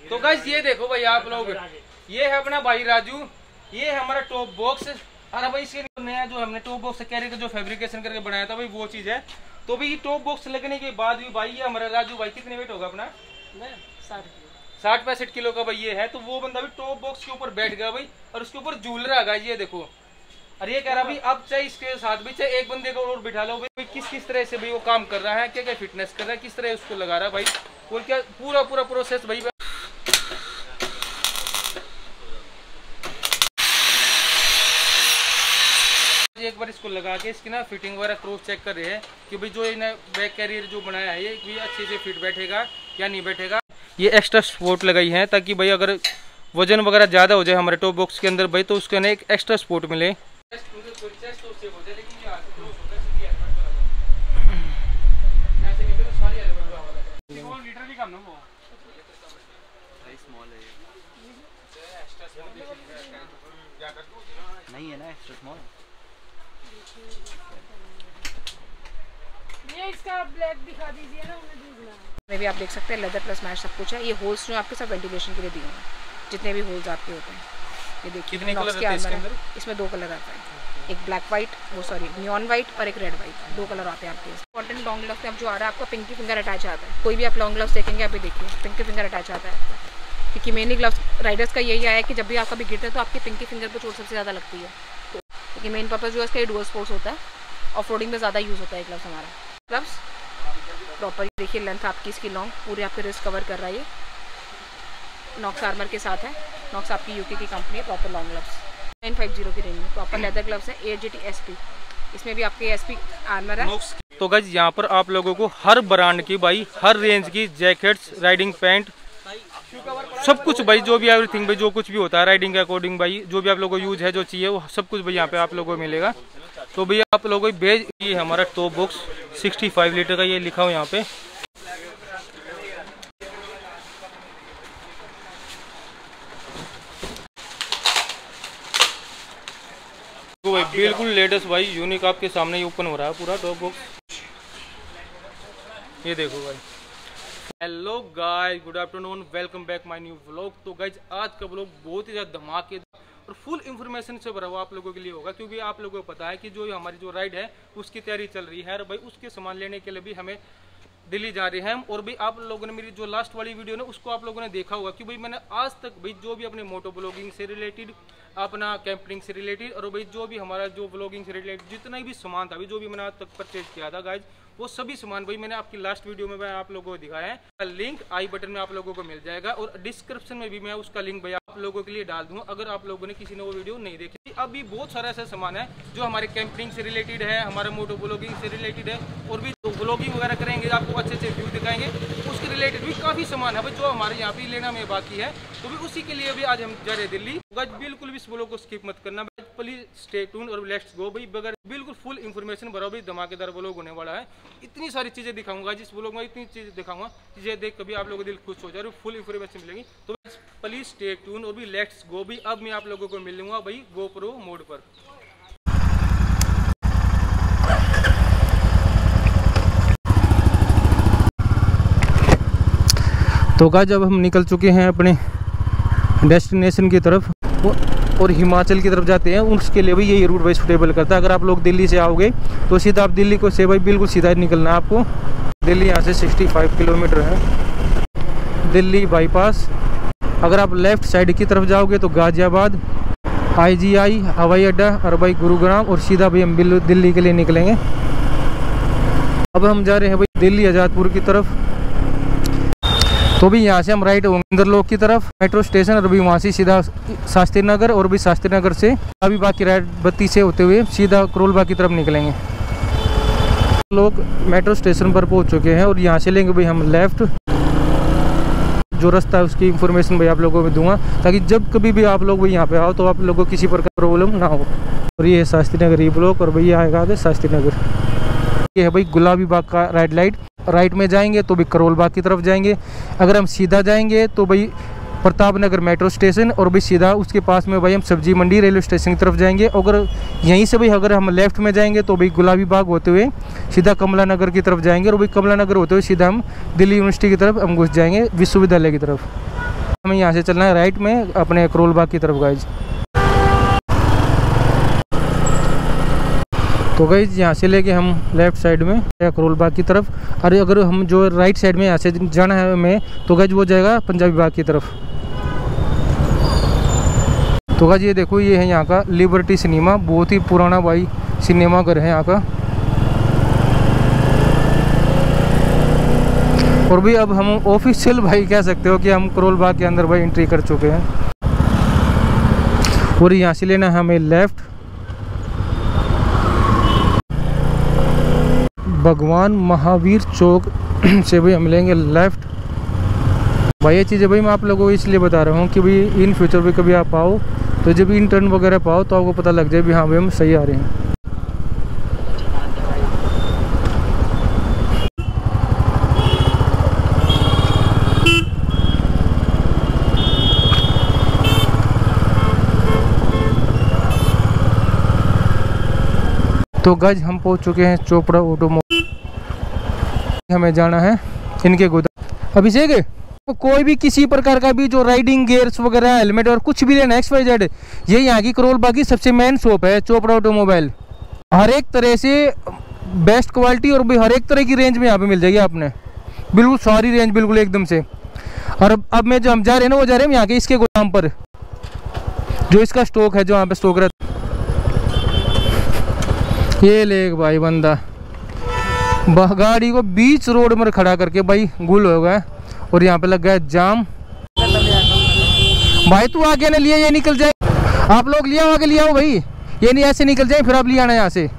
तो गाइस ये देखो भाई आप लोग, ये है अपना भाई राजू, ये है हमारा टॉप बॉक्स। अरे भाई इसके नया जो हमने टॉप बॉक्स कैरी का जो फैब्रिकेशन करके बनाया था भाई वो चीज है। तो भाई टॉप बॉक्स लगने के बाद भी भाई ये हमारा राजू भाई कितने वेट होगा अपना 60-65 किलो का भाई ये है। तो वो बंदा भी टॉप बॉक्स के ऊपर बैठ गया भाई और उसके ऊपर झूल रहा है ये देखो। और ये कह रहा भाई अब चाहे इसके साथ भी चाहे एक बंदे को और बिठा लो भाई, किस तरह से भाई वो काम कर रहा है, क्या क्या फिटनेस कर रहा है, किस तरह उसको लगा रहा है भाई, और क्या पूरा प्रोसेस भाई। एक बार इसको लगा के इसकी ना फिटिंग वगैरह क्रॉस चेक कर रहे हैं कि भाई जो इन्हें बैक कैरियर जो बनाया है ये भी अच्छे से फिट बैठेगा या नहीं बैठेगा। ये एक्स्ट्रा सपोर्ट लगाई है ताकि भाई अगर वजन वगैरह ज़्यादा हो जाए हमारे टॉप बॉक्स के अंदर भाई तो उसके अंदर एक एक्स्ट्रा सपोर्ट मिले। नहीं है ना एक्स्ट्रा स्मॉल। ये इसका ब्लैक दिखा दीजिए ना, उन्हें दूसरा में भी आप देख सकते हैं लेदर प्लस मैच सब कुछ है। ये होल्स जो आपके सब वेंटिलेशन के लिए दिए हैं, जितने भी होल्स आपके होते हैं। ये देखिए कितने कलर आते हैं इसके अंदर? इसमें 2 कलर आता है, एक ब्लैक वाइट, वो सॉरी नियॉन वाइट और एक रेड वाइट, 2 कलर आते हैं आपके। इंपॉर्टेंट लॉन्ग ग्लव्स में अब जो आ रहा है आपका पिंकी फिंगर अटैच आता है। कोई भी आप लॉन्ग ग्लव्स देखेंगे आप ये देखिए पिंकी फिंगर अटैच आता है आपका, क्योंकि मेनली ग्लव्स राइडर्स का यही आया है कि जब भी आप कभी गिरते हैं तो आपकी पिंकी फिंगर पर चोट सबसे ज़्यादा लगती है। तो क्योंकि मेन पर्पज़ जो है इसका डुअल स्पोर्ट्स होता है, ऑफ रोडिंग में ज़्यादा यूज़ होता है ग्लव्स हमारा। ग्लव्स प्रॉपर देखिए लेंथ आपकी इसकी लॉन्ग पूरे आपके रिस्ट कवर कर रहा है। ये नॉक्स आर्मर के साथ है, नॉक्स आपकी यूके की कंपनी है। प्रॉपर लॉन्ग ग्लव्स 950 की रेंज में प्रॉपर लेदर ग्लव्स है। AGT SP इसमें भी आपके SP आर्मर है। तो गाइस यहाँ पर आप लोगों को हर ब्रांड की भाई हर रेंज की जैकेट्स, राइडिंग पैंट, सब कुछ भाई जो भी एवरीथिंग भाई जो कुछ भी होता है राइडिंग के अकॉर्डिंग भाई जो भी आप लोगों को यूज है जो चाहिए वो सब कुछ भाई यहाँ पे आप लोगों को मिलेगा। तो भैया आप लोगों को भेज ये हमारा टॉप बॉक्स 65 लीटर का ये लिखा हो यहाँ पे। तो भाई बिल्कुल लेटेस्ट भाई यूनिक आपके सामने ही ओपन हो रहा है पूरा टॉप बॉक्स। ये देखो भाई। Hello guys, good afternoon, welcome back my new vlog. तो गाइस आज का व्लॉग बहुत ही ज़्यादा धमाकेदार और फुल इन्फॉर्मेशन से भरा हुआ आप लोगों के लिए होगा, क्योंकि आप लोगों को पता है कि जो हमारी जो राइड है उसकी तैयारी चल रही है और भाई उसके सामान लेने के लिए भी हमें दिल्ली जा रहे हैं। और भाई आप लोगों ने मेरी जो लास्ट वाली वीडियो ना उसको आप लोगों ने देखा होगा कि भाई मैंने आज तक भाई जो भी अपने मोटो ब्लॉगिंग से रिलेटेड, अपना कैंपिंग से रिलेटेड और भाई जो भी हमारा जो ब्लॉगिंग से रिलेटेड जितना भी सामान था, जो भी मैंने आज तक परचेज किया था गाइज, वो सभी सामान भाई मैंने आपकी लास्ट वीडियो में मैं आप लोगों को दिखाया है। लिंक आई बटन में आप लोगों को मिल जाएगा और डिस्क्रिप्शन में भी मैं उसका लिंक भाई आप लोगों के लिए डाल दूंगा अगर आप लोगों ने किसी ने वो वीडियो नहीं देखी। अभी बहुत सारा ऐसा सामान है जो हमारे कैंपिंग से रिलेटेड है, हमारे मोटो ब्लॉगिंग से रिलेटेड है, और भी जो ब्लॉगिंग वगैरह करेंगे आपको अच्छे से व्यू दिखाएंगे उसके रिलेटेड भी काफ़ी सामान है भाई जो हमारे यहाँ पे लेना में बाकी है। तो भी उसी के लिए भी आज हम जा रहे हैं दिल्ली। गाइस बिल्कुल भी इस ब्लॉग को स्किप मत करना, प्लीज स्टे ट्यून और लेट्स गो भाई। बगैर बिल्कुल फुल इन्फॉर्मेशन भरा भाई धमाकेदार ब्लॉग होने वाला है। इतनी सारी चीज़ें दिखाऊंगा जिस ब्लॉग में, इतनी चीज़ें दिखाऊंगा चीज़ें देख कभी आप लोगों को दिल खुश हो जाए, फुल इन्फॉर्मेशन मिलेगी। तो प्लीज स्टे ट्यून और भी लेट्स गो भाई। अब मैं आप लोगों को मिलूंगा भाई GoPro मोड पर। तो गाइस अब हम निकल चुके हैं अपने डेस्टिनेशन की तरफ और हिमाचल की तरफ जाते हैं। उसके लिए भी यही रूट भाई सुटेबल करता है। अगर आप लोग दिल्ली से आओगे तो सीधा आप दिल्ली को से भाई बिल्कुल सीधा निकलना है आपको। दिल्ली यहाँ से 65 किलोमीटर है दिल्ली बाईपास। अगर आप लेफ्ट साइड की तरफ जाओगे तो गाजियाबाद, IGI हवाई अड्डा और भाई गुरुग्राम, और सीधा भाई हम दिल्ली के लिए निकलेंगे। अब हम जा रहे हैं भाई दिल्ली आज़ादपुर की तरफ। तो भी यहाँ से हम राइट होंगे इंदरलोक की तरफ मेट्रो स्टेशन, और भी वहाँ से सीधा शास्त्री नगर, और भी शास्त्री नगर से अभी बाकी राइट 32 से होते हुए सीधा करोलबाग की तरफ निकलेंगे। लोग मेट्रो स्टेशन पर पहुँच चुके हैं और यहाँ से लेंगे भाई हम लेफ्ट। जो रास्ता है उसकी इन्फॉर्मेशन भाई आप लोगों को दूंगा ताकि जब कभी भी आप लोग भाई यहाँ पे आओ तो आप लोगों को किसी प्रकार प्रॉब्लम ना हो। और ये है शास्त्री नगर ई ब्लॉक, और भैया आएगा आगे शास्त्री नगर। ये है भाई गुलाबी बाग का रेड लाइट। राइट में जाएंगे तो भाई करोल बाग की तरफ जाएंगे। अगर हम सीधा जाएंगे तो भाई प्रताप नगर मेट्रो स्टेशन, और भाई सीधा उसके पास में भाई हम सब्जी मंडी रेलवे स्टेशन की तरफ जाएंगे। अगर यहीं से भाई अगर हम लेफ्ट में जाएंगे तो भाई गुलाबी बाग होते हुए सीधा कमला नगर की तरफ जाएंगे, और भाई कमला नगर होते हुए सीधा हम दिल्ली यूनिवर्सिटी की तरफ हम घुस जाएंगे विश्वविद्यालय की तरफ। हमें यहाँ से चलना है राइट में अपने करोल बाग की तरफ गाइज। तो गाइज यहाँ से लेके हम लेफ्ट साइड में करोल बाग की तरफ, और अगर हम जो राइट साइड में यहाँ से जाना है हमें तो गाइज वो जाएगा पंजाबी बाग की तरफ। तो गाइज ये देखो, ये है यहाँ का लिबर्टी सिनेमा, बहुत ही पुराना भाई सिनेमा घर है यहाँ का। और भी अब हम ऑफिशियल भाई कह सकते हो कि हम करोल बाग के अंदर भाई एंट्री कर चुके हैं। और यहाँ से लेना है हमें लेफ्ट, भगवान महावीर चौक से भाई हम लेंगे लेफ्ट। भाई ये चीज़ें भाई मैं आप लोगों को इसलिए बता रहा हूँ कि भाई इन फ्यूचर भी कभी आप आओ तो जब इन टर्न वगैरह पाओ तो आपको पता लग जाए भी हाँ भाई हम सही आ रहे हैं। तो गाइस हम पहुंच चुके हैं चोपड़ा ऑटोमोबाइल, हमें जाना है इनके गोदाम। अभिषेक तो कोई भी किसी प्रकार का भी जो राइडिंग गियर्स वगैरह हेलमेट और कुछ भी लेना XYZ, ये यहाँ की करोल बाग की सबसे मेन शॉप है चोपड़ा ऑटोमोबाइल। हर एक तरह से बेस्ट क्वालिटी और भी हर एक तरह की रेंज में यहाँ पे मिल जाएगी आपने, बिल्कुल सारी रेंज बिल्कुल एकदम से। और अब मैं जो हम जा रहे हैं ना वो जा रहे हैं यहाँ के इसके गोदाम पर, जो इसका स्टॉक है, जो यहाँ पे स्टॉक रहता है। ये ले भाई बंदा गाड़ी को बीच रोड में खड़ा करके भाई गुल हो गया और यहाँ पे लग गया जाम। भाई तू आगे ना लिया, ये निकल जाए, आप लोग लिया आगे लिया हो भाई, ये नहीं ऐसे निकल जाए, फिर आप लिया आना यहाँ से।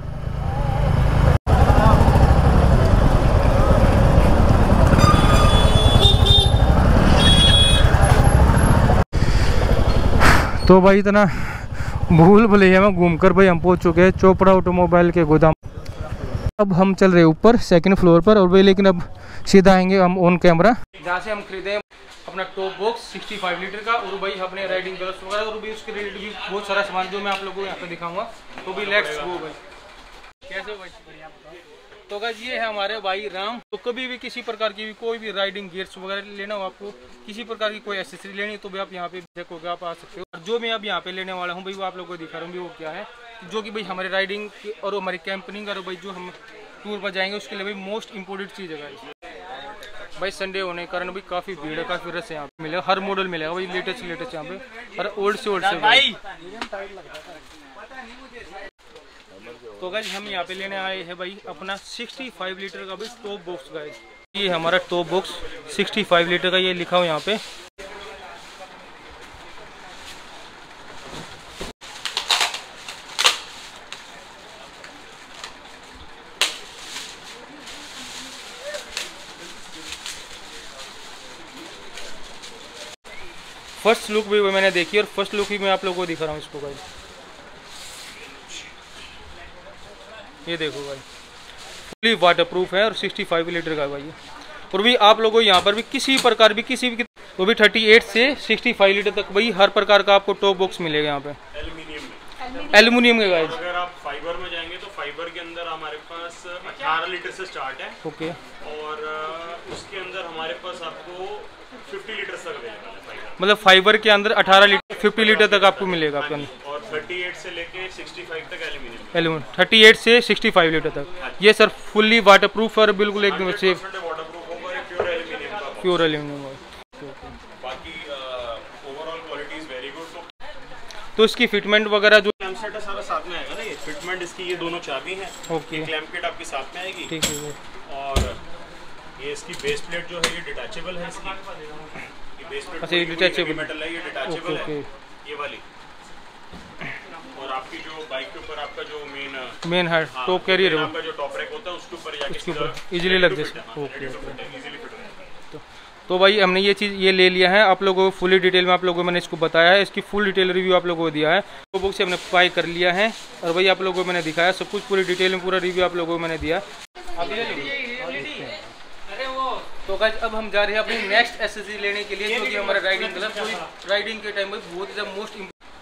तो भाई इतना भूल भुलैया में घूमकर भाई हम पहुंच चुके हैं चोपड़ा ऑटोमोबाइल के गोदाम। अब हम चल रहे ऊपर सेकंड फ्लोर पर, और भाई लेकिन अब सीधा आएंगे हम ऑन कैमरा जहाँ से हम खरीदे अपना टॉप बॉक्स 65 लीटर का, और भाई अपने राइडिंग ग्लव्स वगैरह और भी उसके रिलेटेड भी बहुत सारा सामान जो मैं आप लोगों को यहाँ पे दिखाऊंगा। तो भी लेट्स गो भाई। कैसे भाई? तो गाइस ये है हमारे भाई राम। तो कभी भी किसी प्रकार की भी कोई भी राइडिंग गियर्स वगैरह लेना हो, आपको किसी प्रकार की कोई एसेसरी लेनी तो भी आप यहाँ पे देखोगे, आप आ सकते हो। और जो मैं अब यहाँ पे लेने वाला हूँ भाई वो आप लोगों को दिखा रहा हूँ, वो क्या है, जो कि भाई हमारे राइडिंग और हमारी कैंपिंग और भाई जो हम टूर पर जाएंगे उसके लिए भाई मोस्ट इंपोर्टेंट चीज़ है भाई। संडे होने के कारण भाई काफ़ी भीड़ है, काफ़ी रस यहाँ पे मिलेगा, हर मॉडल मिलेगा भाई, लेटेस्ट लेटेस्ट यहाँ पे, और ओल्ड से भाई। तो गाइस हम यहाँ पे लेने आए हैं भाई अपना 65 लीटर का भाई टॉप बॉक्स गाइस। ये हमारा टॉप बॉक्स 65 लीटर का, ये लिखा हो यहाँ पे। फर्स्ट लुक भी मैंने देखी और फर्स्ट लुक ही मैं आप लोगों को दिखा रहा हूँ इसको गाइस। ये देखो भाई फुली वाटरप्रूफ है और 65 लीटर का भाई। और भी आप लोगों को यहाँ पर भी किसी प्रकार भी किसी भी तो भी 38 से 65 लीटर तक भाई हर प्रकार का आपको टॉप बॉक्स मिलेगा यहाँ पे एल्यूमिनियम के गाइस। अगर आप फाइबर में जाएंगे तो फाइबर के अंदर हमारे पास 18 लीटर से स्टार्ट है। ओके। और उसके अंदर हमारे पास आपको 50 लीटर तक मिलेगा फाइबर, मतलब फाइबर के अंदर 18 लीटर 50 लीटर तक आपको मिलेगा आपके अंदर। और 38 से लेके 65 तक एल्यूमिनियम 38 से 65 लीटर तक। ये सर फुल्ली वाटरप्रूफ और बिल्कुल एकदम सेफ वाटरप्रूफ होगा, प्योर एल्यूमिनियम का, प्योर एल्यूमिनियम। बाकी overall quality is very good. तो इसकी फिटमेंट वगैरह जो क्लैम्प सेट है सारा साथ में आएगा ना, ये फिटमेंट इसकी, ये दोनों चाबी हैं। ओके। क्लैम्प किट आपकी साथ में आएगी। ठीक है। और ये इसकी बेस प्लेट जो है ये डिटैचेबल है इसकी, ये बेस प्लेट अच्छा ये डिटैचेबल मेटल है, ये डिटैचेबल है ये वाली। और आपकी जो बाइक के ऊपर आपका जो मेन है टॉप कैरियर है, जो टॉप रैक होता है उसके ऊपर जाके इजीली लग जाए। ओके। तो भाई हमने ये चीज़ ये ले लिया है, आप लोगों को फुली डिटेल में आप लोगों को मैंने इसको बताया है, इसकी फुल डिटेल रिव्यू आप लोगों को दिया है। तो बुक से हमने बाय कर लिया है और भाई आप लोगों को मैंने दिखाया सब कुछ पूरी डिटेल में, पूरा रिव्यू आप लोगों को मैंने दिया। तो गाइस अब हम जा रहे हैं अपनी नेक्स्ट एसेसरी लेने के लिए, जो कि हमारा राइडिंग ग्लव, जो राइडिंग के टाइम में बहुत ही मोस्ट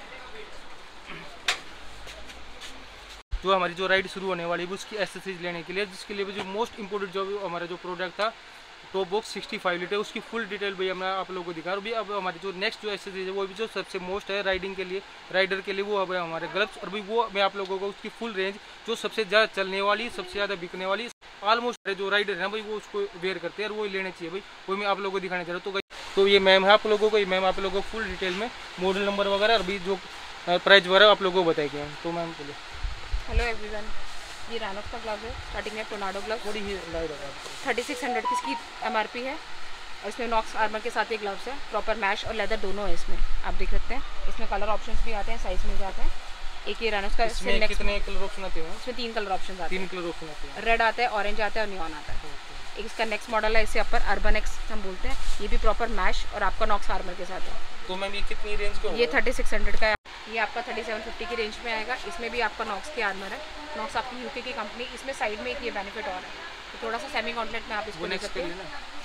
जो हमारी जो राइड शुरू होने वाली है उसकी एसेसरीज लेने के लिए, जिसके लिए जो मोस्ट इम्पोर्टेंट जो हमारा जो प्रोडक्ट था टॉप बॉक्स 65 लीटर, उसकी फुल डिटेल भैया मैं आप लोगों को दिखा रहा हूँ। अभी अब हमारी जो नेक्स्ट जो एक्सेसरीज है वो भी जो सबसे मोस्ट है राइडिंग के लिए, राइडर के लिए, वो अब हमारे ग्लव्स। और भाई वो मैं आप लोगों को उसकी फुल रेंज जो सबसे ज़्यादा चलने वाली, सबसे ज़्यादा बिकने वाली, ऑलमोस्ट जो राइडर है भाई वो उसको वेयर करते हैं और वो लेने चाहिए भाई, वो मैं आप लोगों को दिखाने जा रहा हूँ। तो ये मैम है आप लोगों को, ये मैम आप लोगों को फुल डिटेल में मॉडल नंबर वगैरह और भी जो प्राइस वगैरह आप लोगों को बताएंगे। तो मैम बोलिए। हेलो एवरीवन, ये रानोक्स का ग्लव्स है, स्टार्टिंग है टोर्नाडो ग्लव्स। थोड़ी ही 3600 की इसकी MRP है और इसमें नॉक्स आर्मर के साथ ये ग्लव्स है, प्रॉपर मैश और लेदर दोनों है इसमें, आप देख सकते हैं। इसमें कलर ऑप्शंस भी आते हैं, साइज मिल जाते हैं। एक ये रानोक्स का, इसमें कितने कलर ऑप्शन आते हैं? इसमें 3 कलर ऑप्शन आते हैं। 3 कलर ऑप्शन आते हैं, रेड आता है, ऑरेंज आता है और नियॉन आता है। एक इसका नेक्स्ट मॉडल है, इसे अपर अर्बन एक्स हम बोलते हैं, ये भी प्रॉपर मैश और आपका नॉक्स आर्मर के साथ है। तो मैम ये कितनी रेंज का? ये 3600 का है, ये आपका 3750 की रेंज में आएगा। इसमें भी आपका नॉक्स की आर्मर है, नॉक्स आपकी यूके की कंपनी। इसमें साइड में एक ये बेनिफिट और है, तो थोड़ा सा सेमी गॉन्टलेट में आप इसको ले सकते हैं।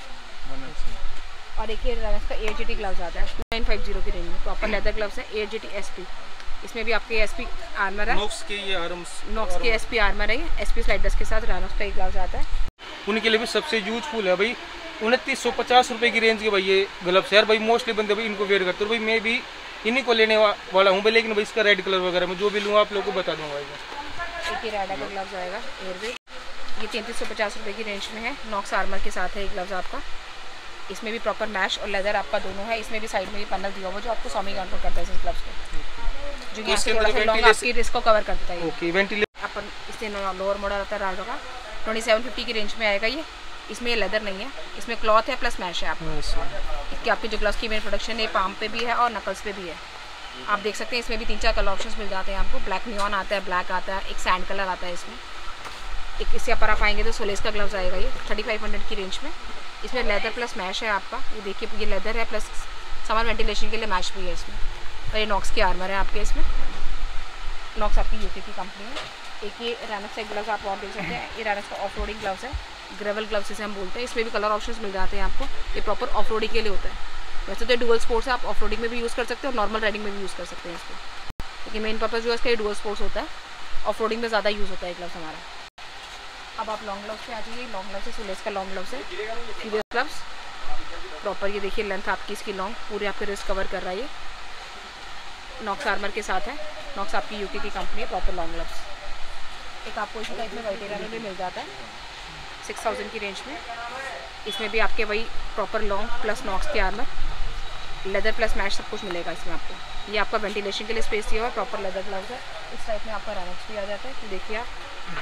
और एक ये इसका AGT ग्लव्स आता है 950 की रेंज में, प्रॉपर लेदर ग्लव्स है, AGT SP। इसमें भी आपके SP आर्मर है, नॉक्स के ये आर्म्स, नॉक्स के SP आर्मर है, SP स्लाइडर्स के साथ रानोक्स का एक ग्लव्स आता है। उनके लिए भी सबसे यूजफुल है भाई। 2950 रुपये की रेंज के भाई ये ग्लव्स यार भाई, मोस्टली बंदे भाई इनको वेयर करते हैं। भाई मैं भी इन्हीं को लेने वाला हूँ भाई, लेकिन भाई इसका रेड कलर वगैरह मैं जो भी लूँगा आप लोगों को बता दूँगा भाई। एक ही रेड का ग्लव्स आएगा एयरवेट, ये 3350 रुपये की रेंज में है, नॉक्स आर्मर के साथ है ये ग्लव्स आपका। इसमें भी प्रॉपर मैश और लेदर आपका दोनों है। इसमें भी साइड में भी पैनल दिया हुआ जो आपको सेमी गॉन्टलेट करता है इस ग्लव्स को, जो यहाँ से थोड़ा सा लॉन्ग आपकी रिस्क को कवर करता है। ओके, वेंटिलेशन अपन इससे लोअर मॉडल आता है राल्डो का, 2750 की रेंज में आएगा ये। इसमें ये लेदर नहीं है, इसमें क्लॉथ है प्लस मैश है आपको। इसके आपके जो ग्लव्स की मेन प्रोडक्शन है पाम पे भी है और नकल्स पे भी है, आप देख सकते हैं। इसमें भी 3-4 कलर ऑप्शंस मिल जाते हैं आपको। ब्लैक नियॉन आता है, ब्लैक आता है, एक सैंड कलर आता है इसमें। एक इससे ऊपर आप आएंगे तो सोलेस का ग्लव्स आएगा ये 3500 की रेंज में। इसमें लेदर प्लस मैश है आपका, ये देखिए ये लेदर है प्लस समर वेंटिलेशन के लिए मैश भी है इसमें। और ये नॉक्स के आर्मर है आपके, इसमें नॉक्स आपकी यूके की कंपनी है। एक ये रानोक्स का ग्लव्स आप और देख सकते हैं, ये रानोक्स का ऑफ रोडिंग ग्लव्स है, ग्रेवल ग्लव्स इसे हम बोलते हैं। इसमें भी कलर ऑप्शंस मिल जाते हैं आपको, ये प्रॉपर ऑफ रोडिंग के लिए होता है। वैसे तो डुअल स्पोर्ट्स है, आप ऑफ रोडिंग में भी यूज़ कर सकते हैं और नॉर्मल राइडिंग में भी यूज़ कर सकते हैं इसको, लेकिन मेन पर्पज़ जो है इसका ये डुअल स्पोर्ट्स होता है, ऑफ रोडिंग में ज़्यादा यूज़ होता है ग्लव्स हमारा। अब आप लॉन्ग ग्लव्स पे आ जाइए, लॉन्ग ग्लव्स है, सोलेस का लॉन्ग ग्लव्स है, सीरियस ग्लव्स प्रॉपर। ये देखिए लेंथ आपकी इसकी लॉन्ग पूरे आपके रिस्ट कवर कर रहा है, ये नॉक्स आर्मर के साथ है, नॉक्स आपकी यूके की कंपनी है, प्रॉपर लॉन्ग ग्लव्स। एक आपको इसी टाइप में वाइटेरा में भी मिल जाता है 6000 की रेंज में। इसमें भी आपके वही प्रॉपर लॉन्ग प्लस नॉक्स के आर्मर, लेदर प्लस मैश सब कुछ मिलेगा इसमें आपको। ये आपका वेंटिलेशन के लिए स्पेस दिया हुआ है, प्रॉपर लेदर ग्लव्स है। इस टाइप में आपका रानोक्स भी आ जाता है, तो देखिए आप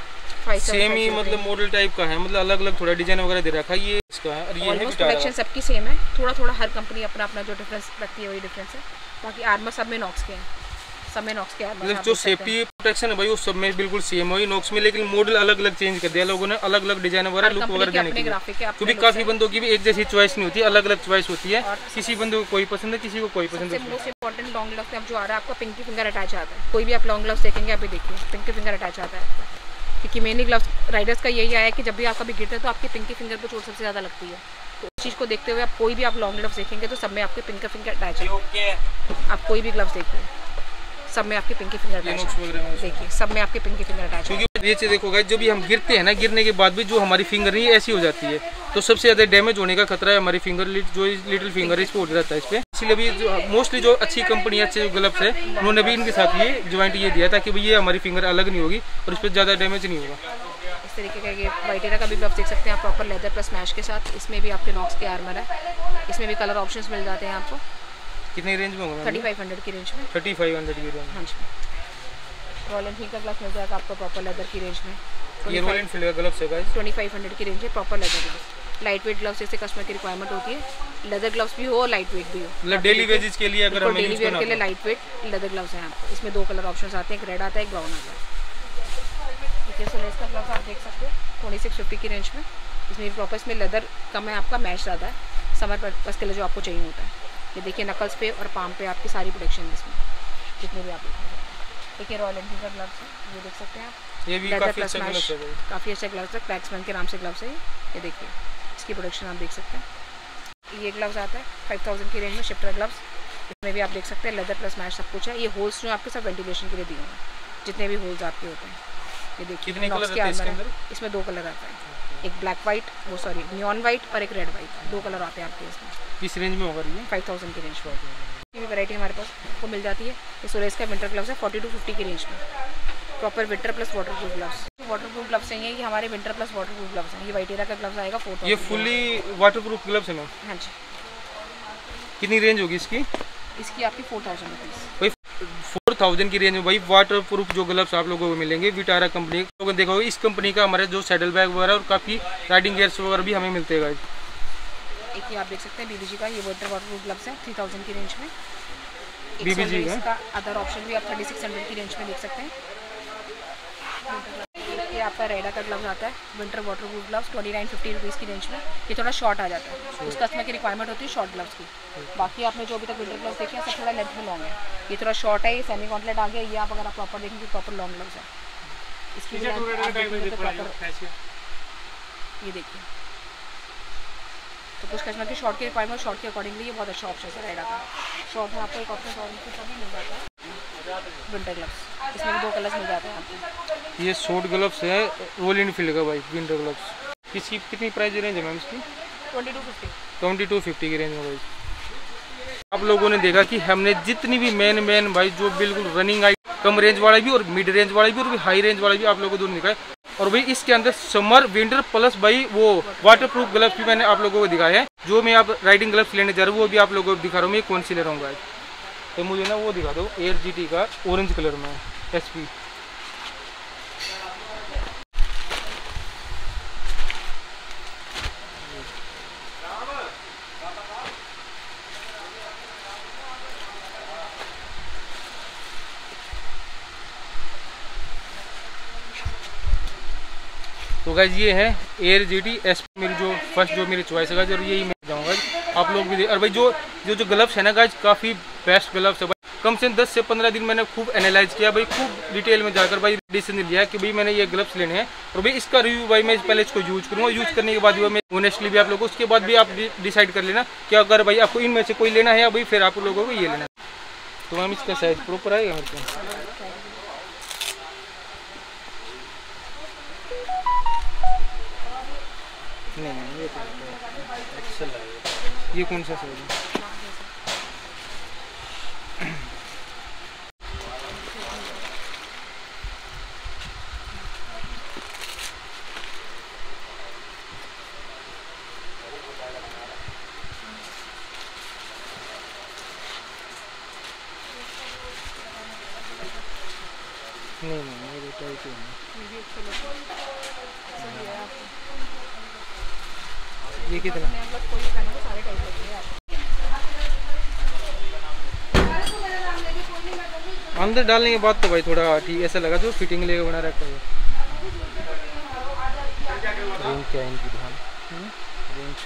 सेम ही मतलब मॉडल टाइप का है, मतलब अलग अलग थोड़ा डिजाइन वगैरह दे रखा है ये इसका है। और ये है प्रोडक्शन सबकी सेम है, थोड़ा थोड़ा हर कंपनी अपना अपना जो डिफरेंस रखती है वही डिफरेंस है। बाकी आर्मर सब में नॉक्स के हैं, सब में नॉक्स के आर्मर। मतलब जो सेफ्टी प्रोटेक्शन है भाई वो सब में बिल्कुल सेम है नॉक्स में, लेकिन मॉडल अलग अलग चेंज कर दिया लोगों ने, अलग अलग डिजाइन वगैरह लुक वगैरह देने के लिए। क्योंकि काफी बंदों की भी एक जैसी चॉइस नहीं होती, अलग अलग चॉइस होती है, किसी बंदे को कोई पसंद है, किसी को कोई पसंद है। मोस्ट इंपॉर्टेंट लॉन्ग ग्लव्स में अब जो आ रहा है आपका पिंकी फिंगर अटैच आता है। कोई भी आप लॉन्ग ग्लव्स देखेंगे आप देखिए पिंकी फिंगर अटैच आता है आपका, क्योंकि मेनली ग्लव्स राइडर्स का यही आया है कि जब भी आप कभी गिरते हैं तो आपके पिंकी फिंगर पर चोट सबसे ज़्यादा लगती है। तो उस चीज़ को देखते हुए आप कोई भी आप लॉन्ग ग्लव्स देखेंगे तो सब में आपके पिंकी फिंगर अटैच है। आप कोई भी ग्लव्स देखिए सब में आपके पिंकी फिंगर अटैच है, देखिए सब में आपके पिंकी फिंगर अटैच है। क्योंकि ये चीज़ देखो गाइस, जो भी हम गिरते हैं ना, गिरने के बाद भी जो हमारी फिंगर नहीं ऐसी हो जाती है, तो सबसे ज़्यादा डैमेज होने का खतरा है हमारी फिंगर, जो लिटिल फिंगर इस पर हो जाता है इस पर। इसलिए भी जो मोस्टली जो अच्छी कंपनी अच्छे ग्लव्स है उन्होंने भी इनके साथ ये ज्वाइंट ये दिया ताकि भैया हमारी फिंगर अलग नहीं होगी और इस पर ज़्यादा डैमेज नहीं होगा। इस तरीके का ये वाइटेरा का भी ग्लव्स देख सकते हैं आप, प्रॉपर लेदर प्लस मैश के साथ। इसमें भी आपके नॉक्स के आर्मर है, इसमें भी कलर ऑप्शंस मिल जाते हैं आपको। कितनी रेंज में होगा? 3500 की रेंज में। 3500 की रेंज। हाँ जी, रॉयल एनफील्ड का ग्लव्स मिल जाएगा आपको प्रॉपर लेदर की रेंज में। ये रॉयल एनफील्ड का ग्लव्स है गाइस, 2500 की रेंज है, proper leather gloves. Light weight gloves जैसे कस्टमर की रिक्वायरमेंट होती है, लेदर ग्लव्स भी हो और लाइट वेट भी हो, मतलब डेली वेजेस के लिए अगर हमें डेली वेयर के लिए लाइट वेट लेदर ग्लव्स हैं आपको। इसमें 2 कलर ऑप्शंस आते हैं, एक रेड आता है एक ब्राउन आता है। देखिए सोलेस का ग्लव्स आप देख सकते हो 2650 की रेंज में। इसमें भी प्रॉपर इसमें लेदर कम है आपका, मैश ज़्यादा है समर पर्पस के लिए जो आपको चाहिए होता है। ये देखिए नकल्स पे और पाम पे आपकी सारी प्रोटेक्शन है इसमें, जितने भी आप देखेंगे। देखिए रॉयल एनफील्ड का ग्लव्स है, ये देख सकते हैं आप, ये भी काफ़ी अच्छा ग्लव्स है, काफ़ी अच्छा ग्लव्स है। क्रैक्समैन के नाम से ग्लव्स है ये देखिए इसकी प्रोडक्शन आप देख सकते हैं। ये ग्लव्स आता है 5000 की रेंज में, शिफ्टर ग्लव्स। इसमें भी आप देख सकते हैं लेदर प्लस मैश सब कुछ है। ये होल्स जो आपके सब वेंटिलेशन के लिए दिए हुए हैं, जितने भी होल्स आपके होते हैं। ये देखिए नॉक्स के आर्मर है, इसमें 2 कलर आता है। एक ब्लैक वाइट, वो सॉरी नियॉन वाइट और एक रेड वाइट, 2 कलर आते हैं आपके इसमें। किस रेंज में होगा ये? 5000 की रेंज में ये भी वैरायटी हमारे पास वो मिल जाती है। ये सोलेस का विंटर ग्लव्स है 40 to 50 की रेंज में, proper winter plus waterproof gloves. Waterproof gloves चाहिए, ये हमारे विंटर प्लस वाटरप्रूफ ग्लव्स हैं। ये वाइटेरा का ग्लव्स आएगा 4000। ये फुली वाटरप्रूफ ग्लव्स है मैम? हाँ जी। कितनी रेंज होगी इसकी? इसकी आपकी 4000 रुपीज़। भाई 4000 की रेंज में भाई वाटरप्रूफ जो ग्लव्स आप लोगों को मिलेंगे विटारा कंपनी। लोगों ने देखा होगा इस कंपनी का हमारे जो सैडल बैग वगैरह और काफ़ी राइडिंग गियर्स वगैरह भी हमें मिलते हैं। एक ये आप देख सकते हैं बीबीजी का, ये वाटरप्रूफ ग्लव्स है 3000 की रेंज में। बीबीजी का अदर ऑप्शन भी आप 3600 की रेंज में देख सकते हैं। ये आपका रेडा का ग्लव्स आता है विंटर वाटरप्रूफ ग्लव्स 2950 रुपीज़ की रेंज में। ये थोड़ा शॉर्ट आ जाता है, उस कस्टमर की रिक्वायरमेंट होती है शॉर्ट ग्लव्स की। बाकी आपने जो अभी तक विंटर ग्लव्स देखे हैं सब थोड़ा लेंथ में लॉन्ग है, ये थोड़ा शॉर्ट है, ये सेमी कॉन्टलेट आ गया। ये आप अगर आप प्रॉपर देखेंगे प्रॉपर लॉन्ग ग्लव्स है। इसकी ये देखिए, तो कुछ कस्टमर की शॉर्ट की रिक्वायरमेंट शॉर्ट के अकॉर्डिंगली ये बहुत अच्छा ऑप्शन है रेडा का। शॉर्ट में आपको एक ऑप्शन भी मिल जाता है विंटर ग्लव्स, इसमें भी 2 कलर्स मिल जाते हैं आपको। ये शॉर्ट ग्लव्स है रॉयल एनफील्ड का भाई विंटर ग्लव्स। किसकी कितनी प्राइस रेंज है मैम इसकी? 2250 की रेंज में भाई। आप लोगों ने देखा कि हमने जितनी भी मेन भाई जो बिल्कुल रनिंग आई, कम रेंज वाला भी और मिड रेंज वाला भी और हाई रेंज वाला भी आप लोगों को दोनों दिखाए। और भाई इसके अंदर समर विंटर प्लस भाई वो वाटरप्रूफ ग्लव्स भी मैंने आप लोगों को दिखाया है। जो मैं आप राइडिंग ग्लव्स लेने जा रहा हूँ वो भी आप लोगों को दिखा रहा हूँ मैं कौन सी ले रहा हूँ गाइस। तो मुझे ना वो दिखा दो एयर जीटी का ऑरेंज कलर में एसपी। तो गाइज ये है एयर जीटी एसपी मेरी जो फर्स्ट जो मेरी चॉइस है गाइज, और यही मैं जाऊँगा आप लोग भी। और भाई जो ग्लव्स है ना गाइज काफ़ी बेस्ट ग्लव्स है भाई। कम से कम 10 से 15 दिन मैंने खूब एनालाइज किया भाई, खूब डिटेल में जाकर भाई डिसीजन लिया कि भाई मैंने ये ग्लव्स लेने हैं। और भाई इसका रिव्यू भाई मैं पहले इसको यूज करूँगा, यूज करने के बाद भी मैं ऑनेस्टली भी आप लोगों को उसके बाद भी आप डिसाइड कर लेना कि अगर भाई आपको इनमें से कोई लेना है या भाई फिर आप लोगों को ये लेना है। तो मैम इसका साइज प्रॉपर आएगा मेरे को? नहीं ये तो अच्छा लगेगा। ये कौन सा साइज है? नहीं ये टाइप है। ये कितना? अंदर डालने के बाद तो भाई थोड़ा ठीक ऐसा लगा जो फिटिंग लेके बना रखा है। रेंज क्या है इनकी ध्यान? रेंज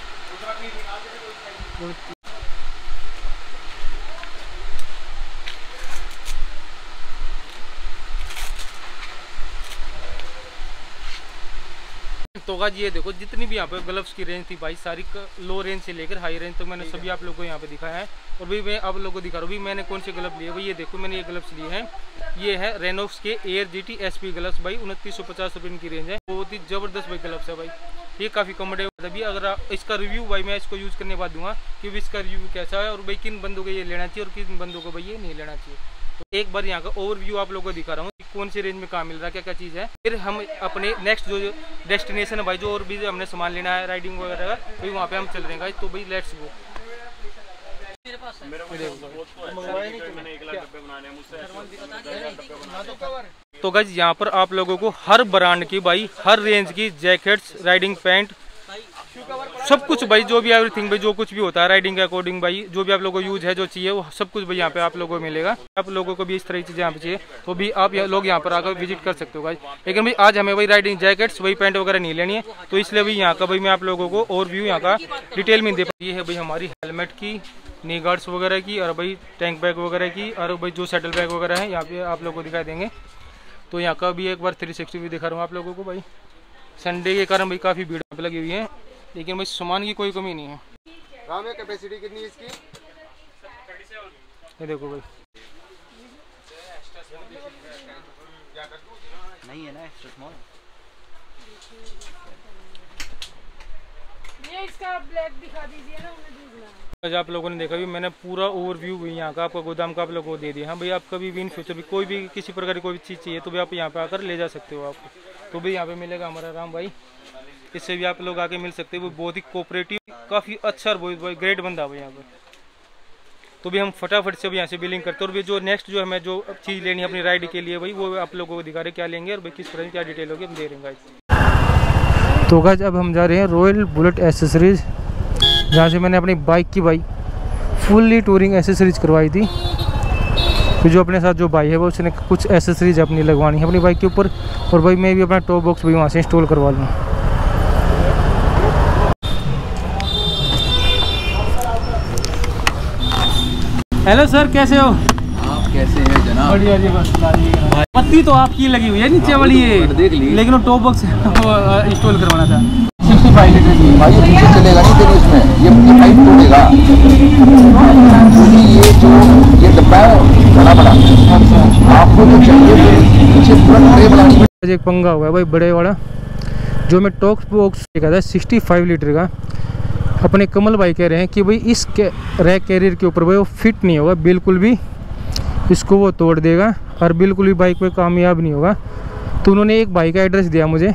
तो गाइस ये देखो जितनी भी यहाँ पे ग्लव्स की रेंज थी भाई सारी लो रेंज से लेकर हाई रेंज तक मैंने सभी आप लोगों को यहाँ पे दिखाया है। और भी मैं आप लोगों को दिखा रहा हूँ भी मैंने कौन से ग्लव लिए भाई। ये देखो मैंने ये ग्लव्स लिए हैं, ये है रेनॉक्स के एयर जीटी एसपी ग्लव्स भाई 2950 रुपये इनकी रेंज है। बहुत ही जबरदस्त भाई ग्लव्स है भाई, ये काफ़ी कम्फर्टेबल है। अभी अगर इसका रिव्यू भाई मैं इसको यूज़ करने के बाद दूंगा कि इसका रिव्यू कैसा है और भाई किन बंदों को ये लेना चाहिए और किन बंदों को भाई ये नहीं लेना चाहिए। तो एक बार यहाँ का ओवरव्यू आप लोगों को दिखा रहा हूँ कौन सी रेंज में कहाँ मिल रहा है, क्या क्या चीज़ है। फिर हम अपने नेक्स्ट जो डेस्टिनेशन है भाई जो और भी हमने सामान लेना है राइडिंग वगैरह भाई वहाँ पे हम चल रहे हैं। तो भाई लेट्स गो। तो गाइस यहाँ पर आप लोगों को हर ब्रांड की भाई हर रेंज की जैकेट्स, राइडिंग पैंट, सब कुछ भाई जो भी एवरीथिंग भाई जो कुछ भी होता है राइडिंग के अकॉर्डिंग भाई जो भी आप लोगों को यूज है जो चाहिए वो सब कुछ भाई यहाँ पे आप लोगों को मिलेगा। आप लोगों को भी इस तरह की चीज़ें यहाँ पे चाहिए तो भी आप लोग यहाँ पर आकर विजिट कर सकते हो भाई। लेकिन भाई आज हमें भाई राइडिंग जैकेट्स वही पैंट वगैरह नहीं लेनी है तो इसलिए भाई यहाँ का भाई मैं आप लोगों को ओवरव्यू यहाँ का डिटेल में दे पा। ये है भाई हमारी हेलमेट की, नी गार्ड्स वगैरह की और भाई टैंक बैग वगैरह की और भाई जो सैडल बैग वगैरह है यहाँ पे आप लोगों को दिखाई देंगे। तो यहाँ का भी एक बार 360 भी दिखा रहा हूँ आप लोगों को भाई। संडे के कारण भाई काफ़ी भीड़ पे लगी हुई है लेकिन भाई सामान की कोई कमी नहीं है। राम है कैपेसिटी कितनी है इसकी? ये देखो भाई नहीं है ना एक्स्ट्रा स्मॉल। ये इसका ब्लैक दिखा दीजिए ना, उन्हें दूसरा। आज आप लोगों ने देखा भी, मैंने पूरा ओवरव्यू भी यहाँ का आपका गोदाम का आप लोगों को दे दिया। हाँ भाई, आप कभी भी इन फ्यूचर भी कोई भी किसी प्रकार की कोई भी चीज़ चाहिए तो भी आप यहाँ पे आकर ले जा सकते हो। आपको तो भी यहाँ पे मिलेगा हमारा राम भाई, इससे भी आप लोग आके मिल सकते हो। वो बहुत ही कोऑपरेटिव, काफ़ी अच्छा और बहुत ग्रेट बंदा है यहाँ पर। तो भी हम फटाफट से भी यहाँ से बिलिंग करते हैं। और भी जो नेक्स्ट जो हमें जो चीज़ लेनी है अपनी राइड के लिए भाई, वो आप लोगों को दिखा रहे क्या लेंगे और भाई किस तरह की क्या डिटेल होगी हम दे रहे हैं। तो गाइस अब हम जा रहे हैं रॉयल बुलेट एसेसरीज, जहाँ से मैंने अपनी बाइक की भाई फुल्ली टूरिंग एसेसरीज करवाई थी। तो जो अपने साथ जो भाई है वो उसने कुछ एसेसरीज अपनी लगवानी है अपनी बाइक के ऊपर, और भाई मैं भी अपना टॉप बॉक्स भी वहाँ से इंस्टॉल करवा लूँ। हेलो सर, कैसे हो आप? कैसे हैं जनाब? बढ़िया जी, बस पत्ती तो आपकी लगी हुई है नीचे वाली है, देख ली, लेकिन वो टॉप बॉक्स इंस्टॉल करवाना था। 65 लीटर की भाई, ये पीछे चलेगा नहीं तेरी उसमें, ये पाइप टूटेगा क्योंकि ये डब्बा है बड़ा बड़ा। आपको जो चाहिए पीछे पूरा ट्रे बनानी है। एक पंगा हुआ है भाई बड़े वाला, जो मैं टॉप बॉक्स देखा था 65 लीटर का। अपने कमल भाई कह रहे हैं कि भाई इस रैक कैरियर के ऊपर भाई वो फिट नहीं होगा बिल्कुल भी, इसको वो तोड़ देगा और बिल्कुल भी बाइक पे कामयाब नहीं होगा। तो उन्होंने एक भाई का एड्रेस दिया मुझे,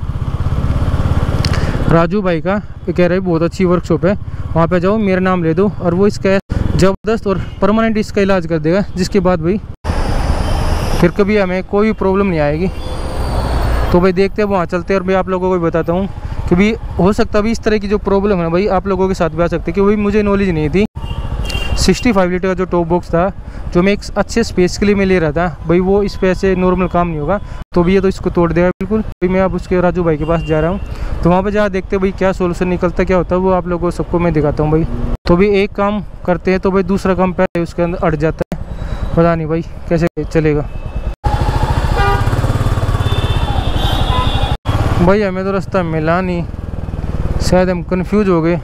राजू भाई का। ये कह रहे बहुत अच्छी वर्कशॉप है, वहाँ पे जाओ, मेरा नाम ले दो और वो इसका ज़बरदस्त और परमानेंट इसका इलाज कर देगा, जिसके बाद भाई फिर कभी हमें कोई प्रॉब्लम नहीं आएगी। तो भाई देखते हैं वहाँ चलते हैं और मैं आप लोगों को भी बताता हूँ कि भी हो सकता है इस तरह की जो प्रॉब्लम है ना भाई आप लोगों के साथ भी आ सकती है, कि भाई मुझे नॉलेज नहीं थी। 65 लीटर का जो टॉप बॉक्स था जो मैं एक अच्छे स्पेस के लिए मैं ले रहा था भाई, वो इस पे ऐसे नॉर्मल काम नहीं होगा। तो भी ये तो इसको तोड़ देगा बिल्कुल। भाई मैं अब उसके राजू भाई के पास जा रहा हूँ, तो वहाँ पे जहाँ देखते हैं भाई क्या सोल्यूशन निकलता क्या होता है, वो आप लोगों को सबको मैं दिखाता हूँ भाई। तो भी एक काम करते हैं तो भाई दूसरा काम पहले उसके अंदर अट जाता है, पता नहीं भाई कैसे चलेगा। भाई हमें तो रास्ता मिला नहीं, शायद हम कंफ्यूज हो गए।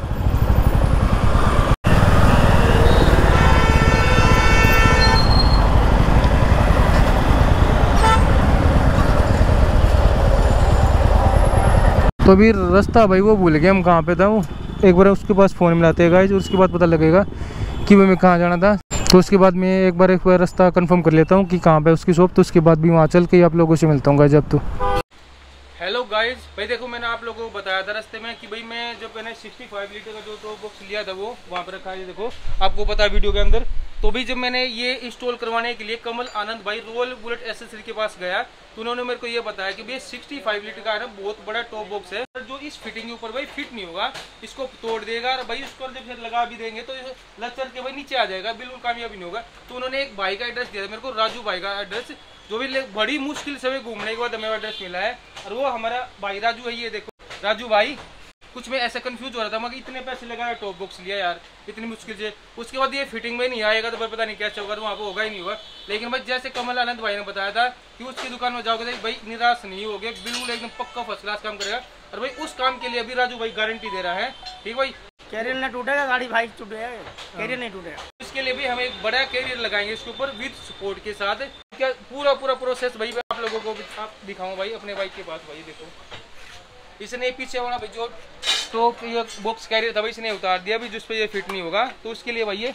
तो अभी रास्ता भाई वो भूल गए हम कहाँ पे था। वो एक बार उसके पास फ़ोन मिलाते हैं गाइस, उसके बाद पता लगेगा कि वो मैं कहाँ जाना था। तो उसके बाद मैं एक बार रास्ता कंफर्म कर लेता हूँ कि कहाँ पे उसकी शॉप, तो उसके बाद भी वहाँ चल के आप लोगों से मिलता हूँ गाइस। अब तो हेलो गाइज, भाई देखो मैंने आप लोगों को बताया था रास्ते में कि भाई मैं जब मैंने 65 लीटर का जो टॉप बॉक्स लिया था वो वहाँ पर रखा है, देखो आपको पता है वीडियो के अंदर। तो भी जब मैंने ये इंस्टॉल करवाने के लिए कमल आनंद भाई रॉयल बुलेट एसेसरी के पास गया, तो उन्होंने मेरे को ये बताया कि भाई 65 लीटर का है ना बहुत बड़ा टॉप बॉक्स है, जो इस फिटिंग के ऊपर भाई फिट नहीं होगा, इसको तोड़ देगा और भाई उसको जब फिर लगा भी देंगे तो लग के भाई नीचे आ जाएगा, बिल्कुल कामयाबी नहीं होगा। तो उन्होंने एक भाई का एड्रेस दिया था मेरे को, राजू भाई का एड्रेस, जो भी बड़ी मुश्किल से घूमने के बाद हमें एड्रेस मिला है, और वो हमारा भाई राजू है। ये देखो राजू भाई, कुछ मैं ऐसा कंफ्यूज हो रहा था, मगर इतने पैसे लगाया टॉप बॉक्स लिया यार इतनी मुश्किल से, उसके बाद ये फिटिंग में नहीं आएगा तो भाई पता नहीं कैसे होगा, वहाँ पे होगा ही नहीं होगा। लेकिन भाई जैसे कमल आनंद भाई ने बताया था कि उसकी दुकान में जाओगे तो भाई निराश नहीं होगे, बिल्कुल एकदम पक्का फर्स्ट क्लास काम करेगा। और भाई उस काम के लिए अभी राजू भाई गारंटी दे रहा है, ठीक भाई। कैरियर नहीं टूटेगा, गाड़ी भाई टूटेगा, कैरियर नहीं टूटेगा। इसके लिए भी हम एक बड़ा कैरियर लगाएंगे इसके ऊपर विद सपोर्ट के साथ। क्या पूरा प्रोसेस भाई आप लोगों को आप दिखाऊं भाई अपने बाइक के पास। भाई देखो इसने पीछे वाला भाई जो टॉप ये बॉक्स कैरियर था भाई इसने उतार दिया भी, जिस पे ये फिट नहीं होगा। तो उसके लिए भाई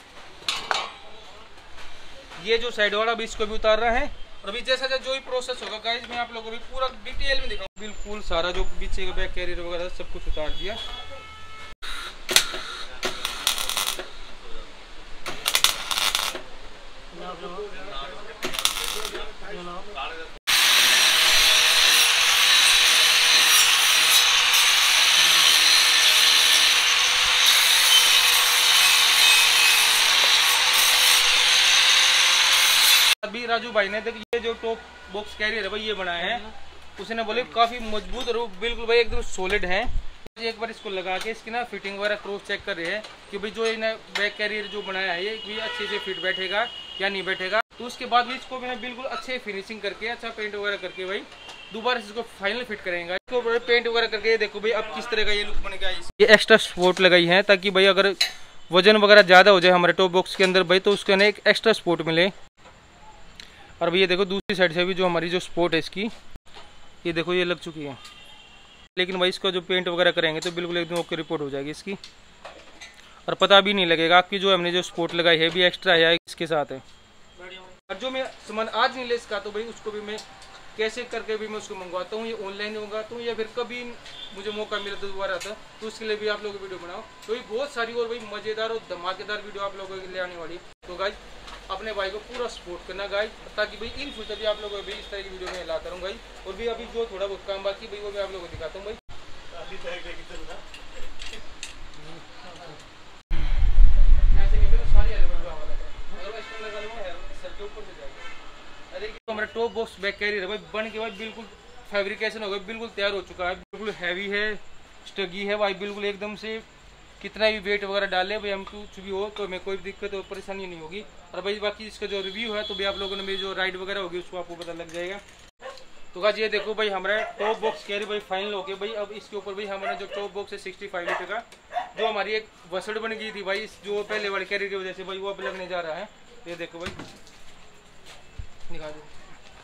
ये जो साइड वाला भी इसको भी उतार रहा है। और अभी जैसा जो भी प्रोसेस होगा गाइस मैं आप लोगों को भी पूरा डिटेल में दिखाऊं, बिल्कुल सारा जो पीछे का बैक कैरियर वगैरह सब कुछ उतार दिया। अभी राजू भाई ने ये जो टॉप बॉक्स कैरियर है भाई ये बनाया है, उसने बोले काफी मजबूत और बिल्कुल भाई एकदम सॉलिड है। एक बार इसको लगा के इसकी ना फिटिंग वगैरह क्रॉस चेक कर रहे हैं कि भाई जो इन्हें बैक कैरियर जो बनाया है ये भी अच्छे से फिट बैठेगा या नहीं बैठेगा। तो उसके बाद भी इसको मैंने बिल्कुल अच्छे फिनिशिंग करके अच्छा पेंट वगैरह करके भाई दोबारा इसको फाइनल फिट करेंगे। इसको पेंट वगैरह करके देखो भाई अब किस तरह का ये लुक बनेगा। ये एक्स्ट्रा सपोर्ट लगाई है ताकि भाई अगर वजन वगैरह ज़्यादा हो जाए हमारे टॉप बॉक्स के अंदर भाई तो उसके अंदर एक एक्स्ट्रा सपोर्ट मिले। और भाई ये देखो दूसरी साइड से भी जो हमारी जो सपोर्ट है इसकी ये देखो ये लग चुकी है। लेकिन भाई इसका जो पेंट वगैरह करेंगे तो बिल्कुल एकदम ओके रिपोर्ट हो जाएगी इसकी, और पता भी नहीं लगेगा आपकी जो हमने जो स्पोर्ट लगाई है भी एक्स्ट्रा है इसके साथ है। और जो मैं सामान आज नहीं ले सका तो भाई उसको भी मैं कैसे करके भी मैं उसको मंगवाता हूँ, ये ऑनलाइन मंगवाता हूँ या फिर कभी मुझे मौका मिला तो दोबारा आता तो उसके लिए भी आप लोगों को वीडियो बनाओ। तो ये बहुत सारी और भाई मज़ेदार और धमाकेदार वीडियो आप लोगों के लिए आने वाली। तो गाइस अपने भाई को पूरा सपोर्ट करना गाइस, ताकि भाई इन फ्यूचर भी आप लोगों को भी इस तरह की वीडियो में लाता रहूँ भाई। और भी अभी जो थोड़ा बहुत काम बाकी भाई वो मैं आप लोगों को दिखाता हूँ भाई। तो हमारा टॉप बॉक्स बैक कैरियर है भाई बन के भाई बिल्कुल फैब्रिकेशन हो गया, बिल्कुल तैयार हो चुका है, बिल्कुल हैवी है, स्टगी है भाई, बिल्कुल एकदम से कितना भी वेट वगैरह डाले भाई हम कुछ भी हो तो हमें कोई दिक्कत और परेशानी नहीं होगी। और भाई बाकी इसका जो रिव्यू है तो भी आप लोगों ने मेरी जो राइड वगैरह होगी उसको आपको पता लग जाएगा। तो गाइस ये देखो भाई हमारा टॉप बॉक्स कैरियर भाई फाइनल हो गया भाई। अब इसके ऊपर भाई हमारा जो टॉप बॉक्स है 65 लीटर का, जो हमारी एक वसड़ बन गई थी भाई जो पहले वाले कैरियर की वजह से भाई वो अब लगने जा रहा है। ये देखो भाई निकाल दो।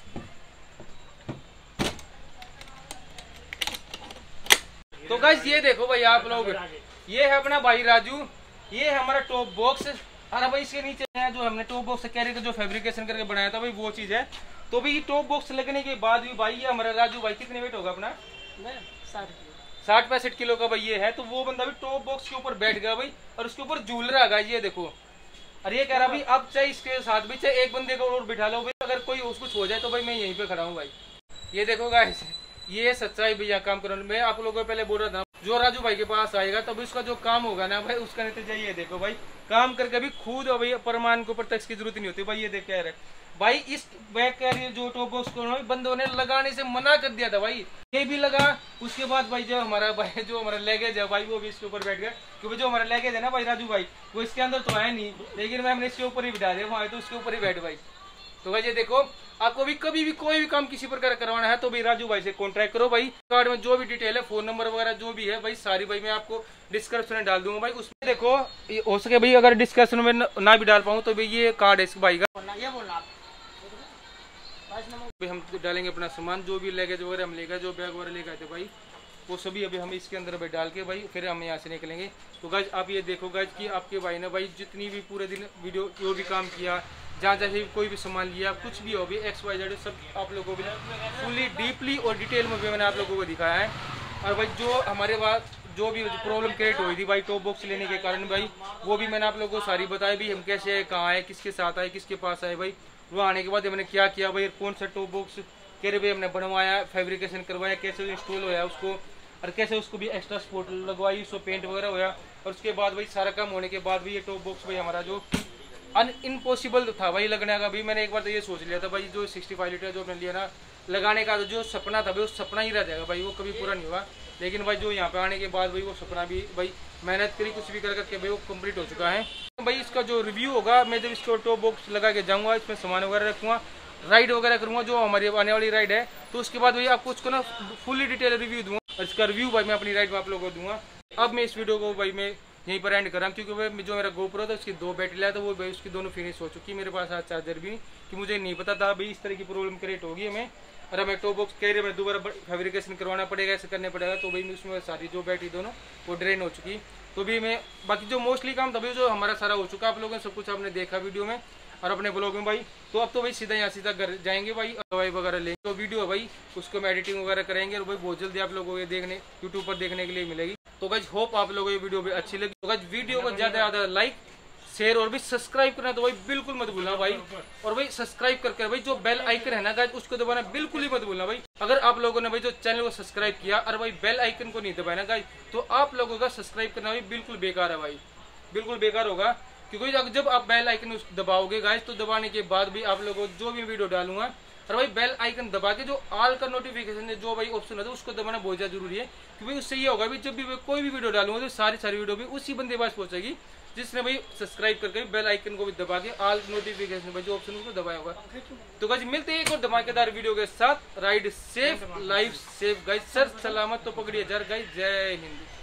तो गाइस ये देखो भाई आप लोग, ये है अपना भाई राजू, ये है हमारा टॉप बॉक्स। और भाई इसके नीचे है जो हमने टॉप बॉक्स कैरियर का जो फैब्रिकेशन करके बनाया था भाई वो चीज है। तो भाई टॉप बॉक्स लगने के बाद भी भाई ये हमारा राजू भाई कितने वेट होगा अपना 60-65 किलो का भाई ये है। तो वो बंदा भी टॉप बॉक्स के ऊपर बैठ गया भाई और उसके ऊपर झूल रहा है ये देखो। और ये कह रहा भाई अब चाहे इसके साथ भी चाहे एक बंदे को और बिठा लो भाई, अगर कोई कुछ हो जाए तो भाई मैं यहीं पे खड़ा हूँ भाई। ये देखो गाइस ये सच्चाई भैया काम करो। मैं आप लोगों को पहले बोल रहा था जो राजू भाई के पास आएगा तब उसका जो काम होगा ना भाई उसका नतीजा ये देखो भाई, काम करके भी खुद भाई प्रमाण को प्रत्यक्ष की जरूरत नहीं होती भाई। ये देख कह रहे भाई इस बैक कैरियर जो टॉप बॉक्स को बंदों ने लगाने से मना कर दिया था भाई, ये भी लगा। उसके बाद भाई जो हमारा भाई जो हमारा लगेज है भाई वो भी इसके ऊपर बैठ गया, क्योंकि जो हमारा लगेज है ना भाई राजू भाई वो इसके अंदर तो है नहीं, लेकिन मैं हमने इसके ऊपर ही बिठा दिया वहाँ तो उसके ऊपर ही बैठ भाई। तो भाई ये देखो आपको भी कभी भी कोई भी काम किसी प्रकार करवाना है तो भाई राजू भाई से कॉन्ट्रैक्ट करो भाई। कार्ड में जो भी डिटेल है फोन नंबर वगैरह जो भी है भाई सारी भाई मैं आपको डिस्क्रिप्शन में डाल दूंगा भाई। उसमें देखो हो सके भाई अगर डिस्क्रिप्शन में ना भी डाल पाऊँ तो भाई ये कार्ड है इस भाई का, ये बोलना भाई हम डालेंगे अपना सामान जो भी लगेज वगैरह हम लेकर जो बैग वगैरह लेकर आए थे भाई वो सभी अभी हम इसके अंदर भाई डाल के भाई फिर हम यहाँ से निकलेंगे। तो गाइज आप ये देखो गाइज कि आपके भाई ने भाई जितनी भी पूरे दिन वीडियो जो भी काम किया जहाँ जैसे कोई भी सामान लिया कुछ भी हो भी XYZ सब आप लोगों को फुली डीपली और डिटेल में भी मैंने आप लोगों को दिखाया है। और भाई जो हमारे पास जो भी प्रॉब्लम क्रिएट हुई थी भाई टॉप बॉक्स लेने के कारण भाई वो भी मैंने आप लोगों को सारी बताई भी, हम कैसे आए, कहाँ आए, किसके साथ आए, किसके पास आए भाई, वो आने के बाद मैंने क्या किया भाई, कौन सा टॉप बॉक्स कैरियर भाई हमने बनवाया, फैब्रिकेशन करवाया, कैसे इंस्टॉल होया उसको और कैसे उसको भी एक्स्ट्रा सपोर्ट लगवाई, उसको पेंट वगैरह होया। और उसके बाद भाई सारा काम होने के बाद भी ये टॉप बॉक्स भाई हमारा जो इम्पॉसिबल था भाई लगने का भी, मैंने एक बार तो ये सोच लिया था भाई जो 65 लीटर जो मैंने लिया ना लगाने का जो सपना था भाई वो सपना ही रह जाएगा भाई, वो कभी पूरा नहीं हुआ। लेकिन भाई जो यहाँ पे आने के बाद भाई वो सपना भी भाई मेहनत करी कुछ भी करके भाई वो कंप्लीट हो चुका है। भाई इसका जो रिव्यू होगा मैं जब इसको टॉप बॉक्स लगा के जाऊँगा इसमें सामान वगैरह रखूँगा, राइड वगैरह करूँगा जो हमारी आने वाली राइड है, तो उसके बाद भाई आपको उसको ना फुली डिटेल रिव्यू दूँगा और इसका रिव्यू भाई मैं अपनी राइड में आप लोगों को दूँगा। अब मैं इस वीडियो को भाई मैं यहीं पर एंड कर रहा हूँ क्योंकि भाई जो मेरा गोप्रो था उसकी 2 बैटरी लाया था वो भाई उसकी दोनों फिनिश हो चुकी है, मेरे पास आज चार्जर भी नहीं कि मुझे नहीं पता था भाई इस तरह की प्रॉब्लम क्रिएट होगी हमें। और हमें टॉप बॉक्स कैरियर में दोबारा फैब्रिकेशन करवाना पड़ेगा, ऐसे करने पड़ेगा। तो भाई उसमें सारी जो बैटरी दोनों वो ड्रेन हो चुकी। तो भी मैं बाकी जो मोस्टली काम था भाई जो हमारा सारा हो चुका, आप लोगों ने सब कुछ आपने देखा वीडियो में और अपने ब्लॉग में भाई। तो अब तो भाई सीधा यहाँ सीधा घर जाएंगे भाई, दवाई वगैरह लेंगे, तो वीडियो है भाई उसको हम एडिटिंग वगैरह करेंगे और भाई बहुत जल्दी आप लोगों को देखने यूट्यूब पर देखने के लिए मिलेगी। तो गाइस होप आप लोगों को ये वीडियो भी अच्छी लगी। तो गाइस वीडियो को ज्यादा ज्यादा लाइक शेयर और भी सब्सक्राइब करना तो भाई बिल्कुल मत भूलना भाई। और भाई सब्सक्राइब करके भाई जो बेल आइकन है ना गाइस उसको दबाना बिल्कुल ही मत भूलना भाई। अगर आप लोगों ने भाई जो चैनल को सब्सक्राइब किया और भाई बेल आइकन को नहीं दबाया ना गाइस तो आप लोगों का सब्सक्राइब करना भाई बिल्कुल बेकार है भाई, बिल्कुल बेकार होगा। क्योंकि जब आप बेल आइकन दबाओगे गाइस तो दबाने के बाद भी आप लोगों को जो भी वीडियो डालूंगा और भाई बेल आइकन दबा के जो ऑल का नोटिफिकेशन है जो भाई ऑप्शन है उसको दबाना बहुत ज्यादा जरूरी है। क्योंकि उससे ये होगा भी जब भी कोई भी वीडियो डालूंगा तो सारी वीडियो भी उसी बंदे के पास पहुंचेगी जिसने भाई सब्सक्राइब करके बेल आइकन को भी दबा के ऑल नोटिफिकेशन भाई जो ऑप्शन उसको दबाया होगा। तो गाइस मिलते हैं एक और धमाकेदार वीडियो के साथ। Ride safe, life safe guys, सर सलामत तो पकड़िए जर गाइस। जय हिंद।